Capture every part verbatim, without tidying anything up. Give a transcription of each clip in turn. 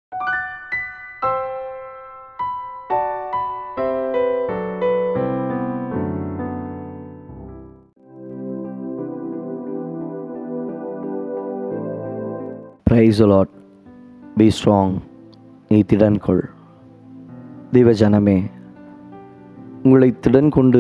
Praise the Lord. Be strong. நீ திடன் கொள். தேவ ஜனமே, உங்களை திடன் கொண்டு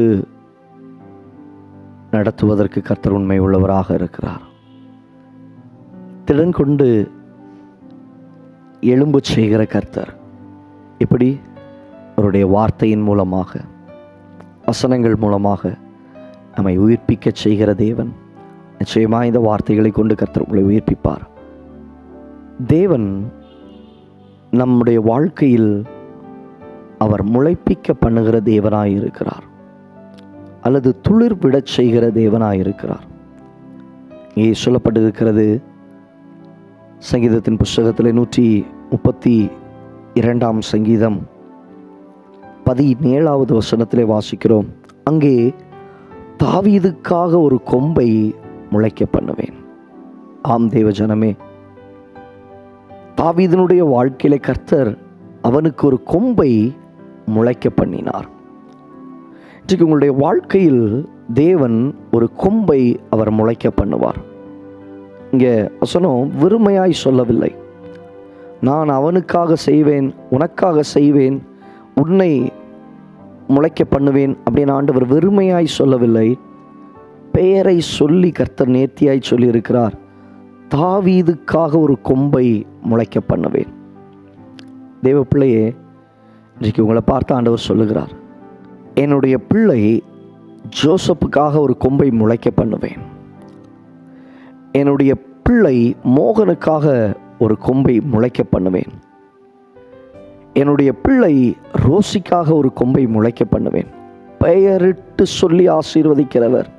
நடத்துவதற்கு கர்த்தர் உண்மை உள்ளவராக இருக்கிறார். திடன் கொண்டு எழும்பு செய்கிற கர்த்தர் இப்படி அவருடைய வார்த்தையின் மூலமாக, வசனங்கள் மூலமாக நம்மை உயிர்ப்பிக்க செய்கிற தேவன். நிச்சயமாக இந்த வார்த்தைகளை கொண்டு கர்த்தர் உங்களை உயிர்ப்பிப்பார். தேவன் நம்முடைய வாழ்க்கையில் அவர் முளைப்பிக்க பண்ணுகிற தேவனாய் இருக்கிறார், அல்லது துளிர் விடச் செய்கிற தேவனாய் இருக்கிறார். இங்கே சொல்லப்பட்டிருக்கிறது, சங்கீதத்தின் புஸ்தகத்தில் நூற்றி முப்பத்தி இரண்டாம் சங்கீதம் பதினேழாவது வசனத்திலே வாசிக்கிறோம். அங்கே தாவீதுக்காக ஒரு கொம்பை முளைக்க பண்ணுவேன். ஆம் தேவ ஜனமே, தாவீதினுடைய வாழ்க்கையில கர்த்தர் அவனுக்கு ஒரு கொம்பை முளைக்க பண்ணினார். இன்றைக்கு உங்களுடைய வாழ்க்கையில் தேவன் ஒரு கொம்பை அவர் முளைக்க பண்ணுவார். இங்கே வசனம் வெறுமையாய் சொல்லவில்லை, நான் அவனுக்காக செய்வேன், உனக்காக செய்வேன், உன்னை முளைக்க பண்ணுவேன் அப்படின்னு ஆண்டவர் வெறுமையாய் சொல்லவில்லை. பெயரை சொல்லி கர்த்தர் நேர்த்தியாய் சொல்லி இருக்கிறார். தாவீதுக்காக ஒரு கொம்பை முளைக்க பண்ணுவேன். தேவ பிள்ளையே, இன்றைக்கு உங்களை பார்த்து ஆண்டவர் சொல்லுகிறார், என்னுடைய பிள்ளை ஜோசப்புக்காக ஒரு கொம்பை முளைக்க பண்ணுவேன். என்னுடைய பிள்ளை மோகனுக்காக ஒரு கொம்பை முளைக்க பண்ணுவேன். என்னுடைய பிள்ளை ரோசிக்காக ஒரு கொம்பை முளைக்க பண்ணுவேன். பெயரிட்டு சொல்லி ஆசீர்வதிக்கிறவர்,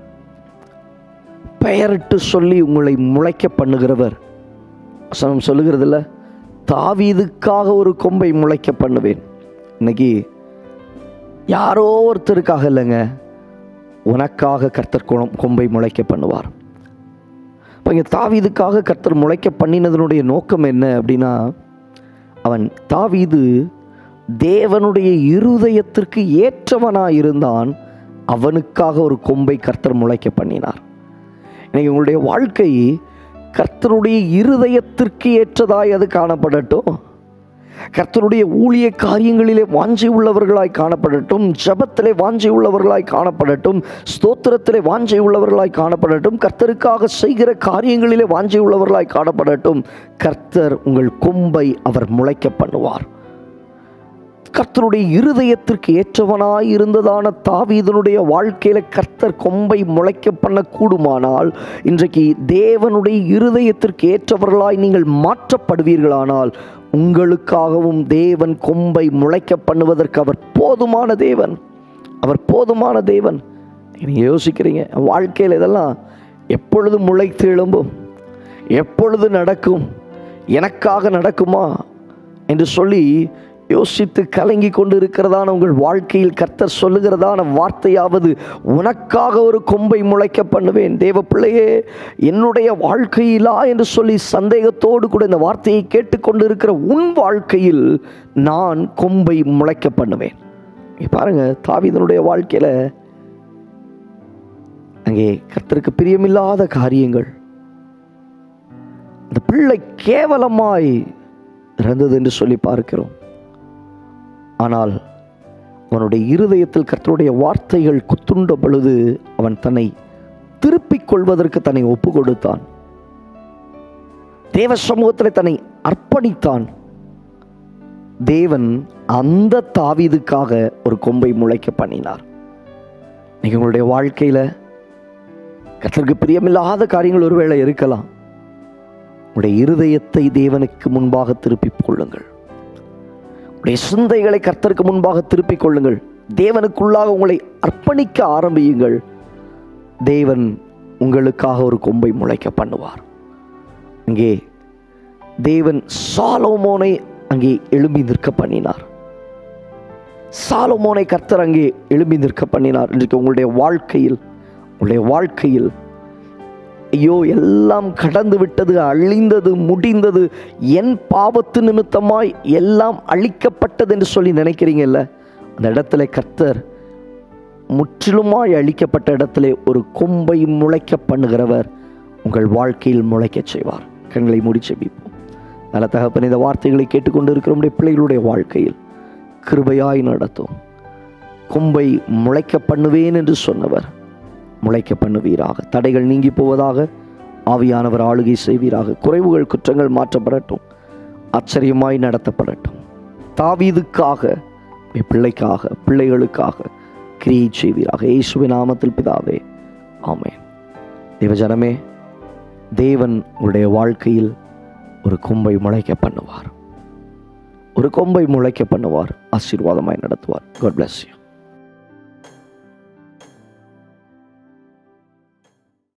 பெயரிட்டு சொல்லி உங்களை முளைக்க பண்ணுகிறவர். வசனம் சொல்லுகிறதில்ல, தாவீதுக்காக ஒரு கொம்பை முளைக்க பண்ணுவேன். இன்னைக்கு யாரோ ஒருத்தருக்காக இல்லைங்க, உனக்காக கர்த்தர் கொம்பை முளைக்க பண்ணுவார். இப்போ இங்கே தாவீதுக்காக கர்த்தர் முளைக்க பண்ணினதனுடைய நோக்கம் என்ன அப்படின்னா, அவன் தாவீது தேவனுடைய இருதயத்திற்கு ஏற்றவனாக இருந்தான். அவனுக்காக ஒரு கொம்பை கர்த்தர் முளைக்க பண்ணினார். இன்னைக்கு உங்களுடைய வாழ்க்கை கர்த்தருடைய இருதயத்திற்கு ஏற்றதாய் அது காணப்படட்டும். கர்த்தருடைய ஊழிய காரியங்களிலே வாஞ்சை உள்ளவர்களாய் காணப்படட்டும், ஜெபத்திலே வாஞ்சை உள்ளவர்களாய் காணப்படட்டும், ஸ்தோத்திரத்திலே வாஞ்சை உள்ளவர்களாய் காணப்படட்டும், கர்த்தருக்காக செய்கிற காரியங்களிலே வாஞ்சை உள்ளவர்களாய் காணப்படட்டும். கர்த்தர் உங்கள் கொம்பை அவர் முளைக்க பண்ணுவார். கர்த்தருடைய இருதயத்திற்கு ஏற்றவனாய் இருந்ததான தாவீதனுடைய வாழ்க்கையில கர்த்தர் கொம்பை முளைக்க பண்ண கூடுமானால், இன்றைக்கு தேவனுடைய இருதயத்திற்கு ஏற்றவர்களாய் நீங்கள் மாற்றப்படுவீர்களானால், உங்களுக்காகவும் தேவன் கொம்பை முளைக்க பண்ணுவதற்கு அவர் போதுமான தேவன். அவர் போதுமான தேவன். நீங்கள் யோசிக்கிறீங்க, வாழ்க்கையில் இதெல்லாம் எப்பொழுது முளைத்து எழும்பும், எப்பொழுது நடக்கும், எனக்காக நடக்குமா என்று சொல்லி யோசித்து கலங்கி கொண்டு இருக்கிறதான உங்கள் வாழ்க்கையில் கர்த்தர் சொல்லுகிறதான வார்த்தையாவது, உனக்காக ஒரு கொம்பை முளைக்க பண்ணுவேன். தேவ பிள்ளையே, என்னுடைய வாழ்க்கையிலா என்று சொல்லி சந்தேகத்தோடு கூட இந்த வார்த்தையை கேட்டுக்கொண்டு இருக்கிற உன் வாழ்க்கையில் நான் கொம்பை முளைக்க பண்ணுவேன். பாருங்க, தாவீதனுடைய வாழ்க்கையில அங்கே கர்த்தருக்கு பிரியமில்லாத காரியங்கள், அந்த பிள்ளை கேவலமாய் இறந்தது என்று சொல்லி பார்க்கிறோம். ஆனால் அவனுடைய இருதயத்தில் கர்த்தருடைய வார்த்தைகள் குத்துண்ட பொழுது அவன் தன்னை திருப்பிக் கொள்வதற்கு தன்னை ஒப்பு கொடுத்தான். தேவ சமூகத்தில் தன்னை அர்ப்பணித்தான். தேவன் அந்த தாவீதுக்காக ஒரு கொம்பை முளைக்க பண்ணினார். நீங்க உங்களுடைய வாழ்க்கையில கர்த்தருக்கு பிரியமில்லாத காரியங்கள் ஒருவேளை இருக்கலாம். உங்களுடைய இருதயத்தை தேவனுக்கு முன்பாக திருப்பிக் கொள்ளுங்கள். உடைய சிந்தைகளை கர்த்தருக்கு முன்பாக திருப்பிக் கொள்ளுங்கள். தேவனுக்குள்ளாக உங்களை அர்ப்பணிக்க ஆரம்பியுங்கள். தேவன் உங்களுக்காக ஒரு கொம்பை முளைக்க பண்ணுவார். அங்கே தேவன் சாலோமோனை அங்கே எழும்பி நிற்க பண்ணினார். சாலோமோனை கர்த்தர் அங்கே எழும்பி நிற்க பண்ணினார். இன்றைக்கு உங்களுடைய வாழ்க்கையில் உங்களுடைய வாழ்க்கையில் ஐயோ எல்லாம் கடந்து விட்டது, அழிந்தது, முடிந்தது, என் பாவத்து நிமித்தமாய் எல்லாம் அழிக்கப்பட்டது என்று சொல்லி நினைக்கிறீங்கல்ல, அந்த இடத்துல கர்த்தர் முற்றிலுமாய் அழிக்கப்பட்ட இடத்துல ஒரு கொம்பை முளைக்க பண்ணுகிறவர் உங்கள் வாழ்க்கையில் முளைக்க செய்வார். கண்களை மூடி ஜெபிப்போம். நல்ல தகப்பன், இந்த வார்த்தைகளை கேட்டுக்கொண்டு இருக்கிற நம்முடைய பிள்ளைகளுடைய வாழ்க்கையில் கிருபையாய் நடத்தும். கொம்பை முளைக்க பண்ணுவேன் என்று சொன்னவர் முளைக்க பண்ணுவீராக. தடைகள் நீங்கி போவதாக. ஆவியானவர் ஆளுகை செய்வீராக. குறைவுகள் குற்றங்கள் மாற்றப்படட்டும். ஆச்சரியமாய் நடத்தப்படட்டும். தாவீதுக்காக, பிள்ளைக்காக, பிள்ளைகளுக்காக கிரியை செய்வீராக. இயேசுவின் நாமத்தில் பிதாவே, ஆமென். தேவஜனமே, தேவன் உங்களுடைய வாழ்க்கையில் ஒரு கொம்பை முளைக்க பண்ணுவார். ஒரு கொம்பை முளைக்க பண்ணுவார். ஆசீர்வாதமாய் நடத்துவார். God bless you.